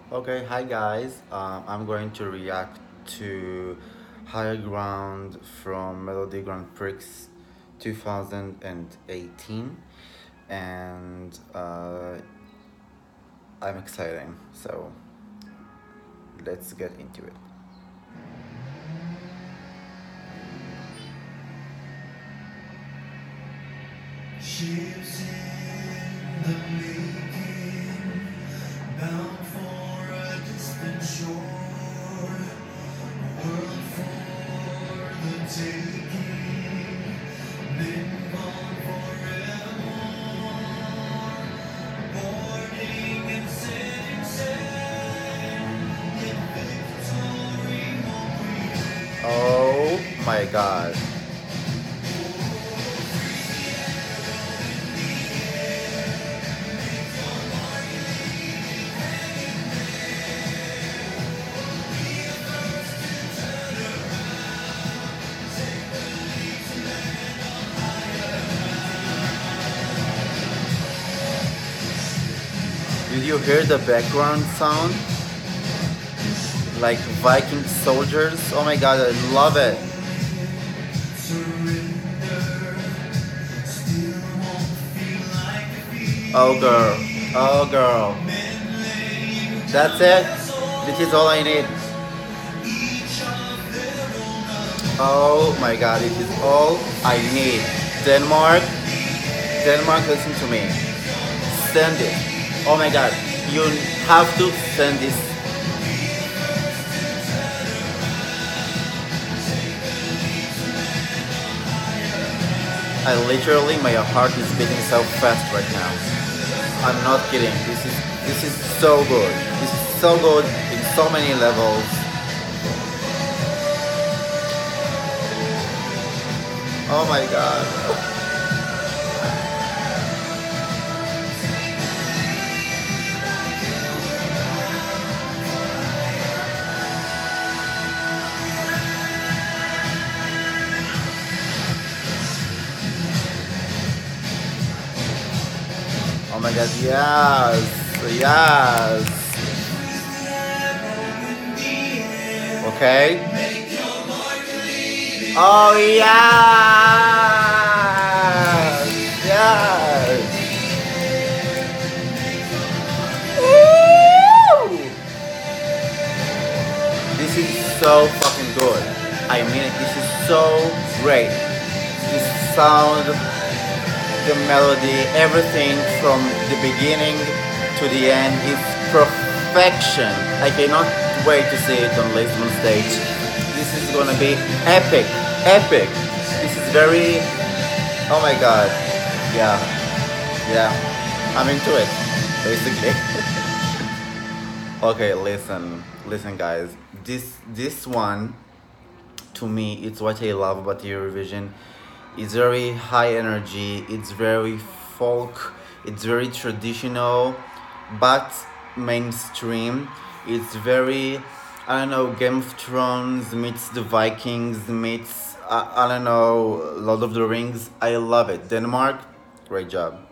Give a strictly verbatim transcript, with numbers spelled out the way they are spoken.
Okay, hi guys. Um, I'm going to react to Higher Ground from Melody Grand Prix twenty eighteen, and uh, I'm excited. So let's get into it. Ships in the making, bound for a distant shore, a world for the taking, then gone forevermore, boarding and setting sail, yet victory won't prevail. Oh my god. Did you hear the background sound? Like Viking soldiers? Oh my god, I love it. Oh girl, oh girl. That's it. This is all I need. Oh my god, this is all I need. Denmark, Denmark, listen to me. Send it. Oh my god, you have to send this. I literally, my heart is beating so fast right now. I'm not kidding. This is this is so good. This is so good in so many levels. Oh my god. Oh my god, yes, yes. Okay. Oh yes, yes. Woo! This is so fucking good. I mean, this is so great. This sound, the melody, everything from the beginning to the end is perfection. I cannot wait to see it on Lisbon stage. This is gonna be epic, epic. This is very, oh my god, yeah, yeah, I'm into it, basically. Okay, listen, listen, guys. This this one, to me, it's what I love about Eurovision. It's very high energy, it's very folk, it's very traditional, but mainstream. It's very, I don't know, Game of Thrones meets the Vikings meets, I, I don't know, Lord of the Rings. I love it. Denmark, great job.